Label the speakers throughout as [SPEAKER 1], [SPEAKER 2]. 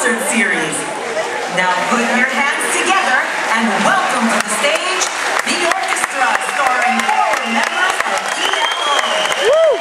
[SPEAKER 1] concert series. Now put your hands together and welcome to the stage the orchestra starring 4 members of ELO. Woo!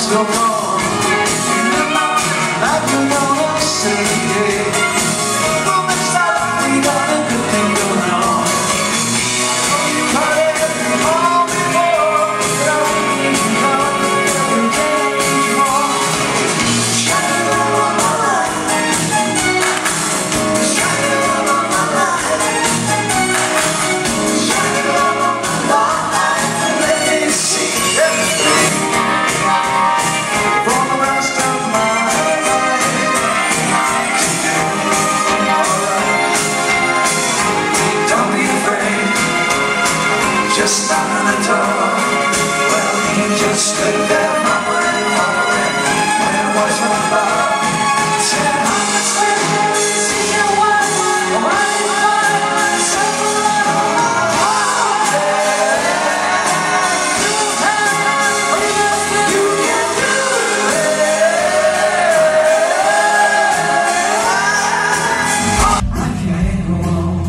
[SPEAKER 2] go on. Like you wanna say, well, next time we got a good thing going on. You got it all before, but I wouldn't even know every day anymore. Shining love on my life, shining love on my life, shining love on my life. Let me see everything for the rest of my life. Don't be afraid, just knock on the door. Well, he just stood there mumbling, mumbling, when it was my love. Said, I'm just waiting to see you one, simple love. You can do it. I can't go on.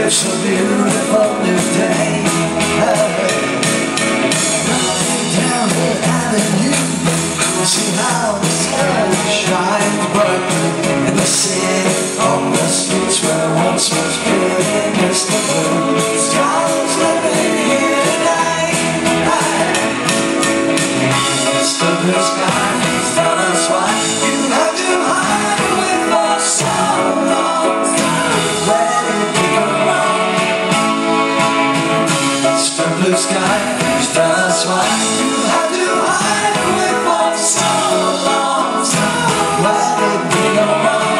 [SPEAKER 2] It's a beautiful new day. Down the avenue, see how the sun shines brightly in the city, on the streets where once was pure Mr. Blue. Stars living here tonight. Mr. Blue Sky, tell us why you have to hide away for so long. Where did you go wrong? Mr. Blue Sky, tell us why you have to hide away for so long. Where did we go wrong?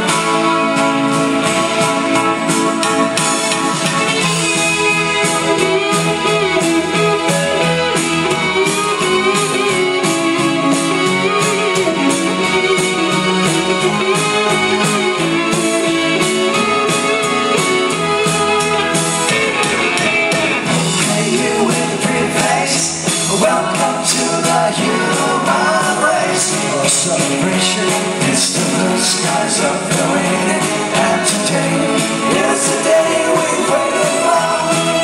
[SPEAKER 2] Welcome to the human race. A celebration, it's the blue skies are filling it. And today is the day we've waited for.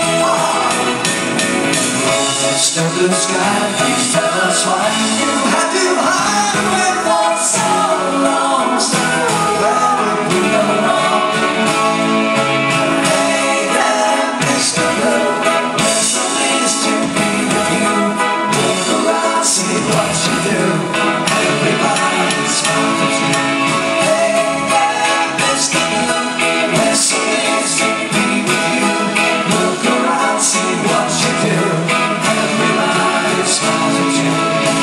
[SPEAKER 2] It's the blue sky, please tell us why you had to hide away for so long. Where did we go wrong? Hey there, Mr. Blue, it's so nice to be with you. See what you do. Everybody smiles at you. Hey there, Mr. Blue, we're so pleased to be with you. Look around, see what you do. Everybody smiles at you.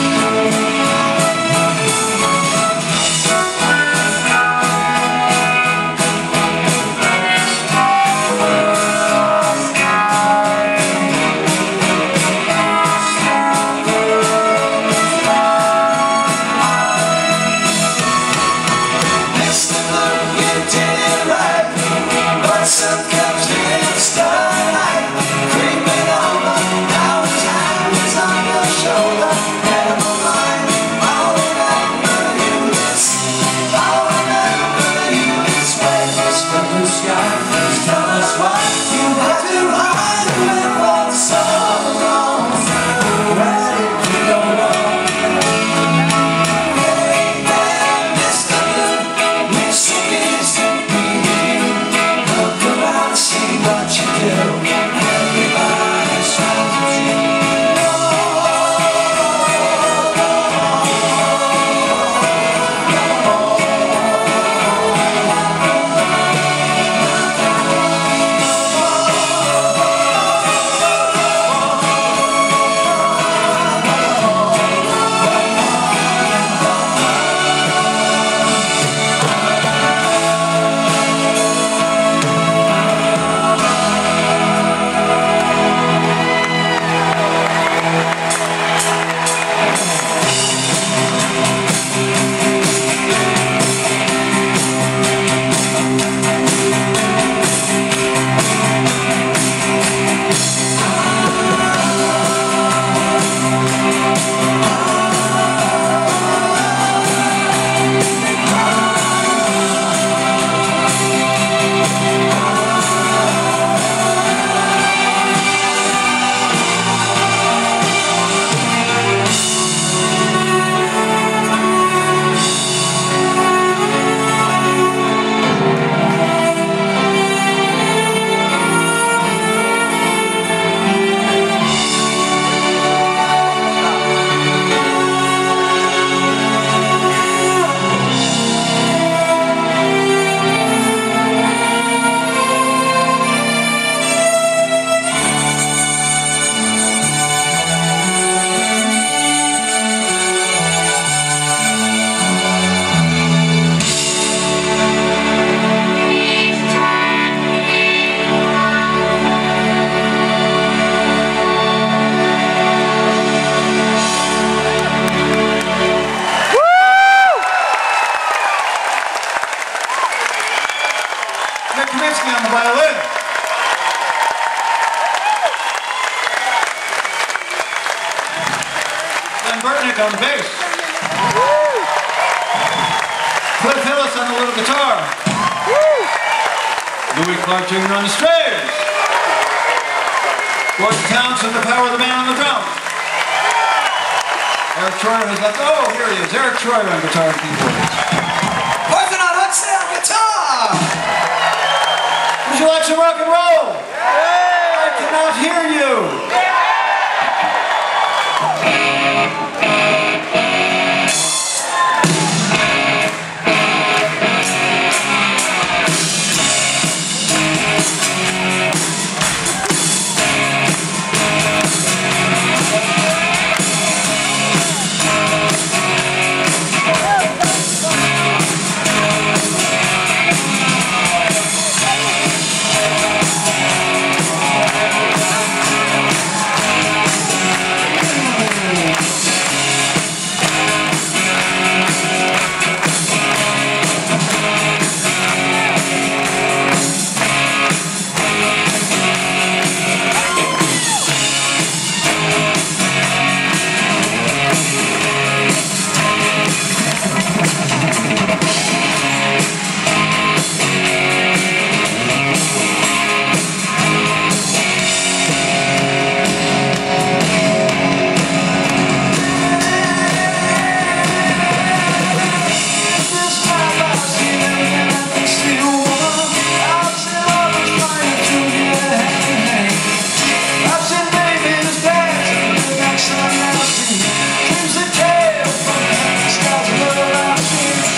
[SPEAKER 2] Some comes in starlight, creeping over, now his hand is on your shoulder. Never mind, I'll remember you this. I'll remember you this way. Mr. Blue Sky, please tell us why you had to hide away for so long. Where did you go wrong? Hey there, Mr. Blue, we're so pleased to be with you. See what you do. Everybody smiles at you.
[SPEAKER 3] Kaminsky on the violin. Glenn Burtnick on the bass. Cliff Hillis on the little guitar. Louis Clark Jr. on the stage. Gordon Townsend, the power of the man on the drums. Eric Troyer has left. Oh, here he is. Eric Troyer on guitar and keyboards.
[SPEAKER 2] Poison on Hudson on guitar!
[SPEAKER 3] Would you like some rock and roll? I cannot hear you.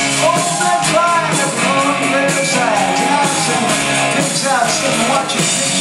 [SPEAKER 2] Watch it.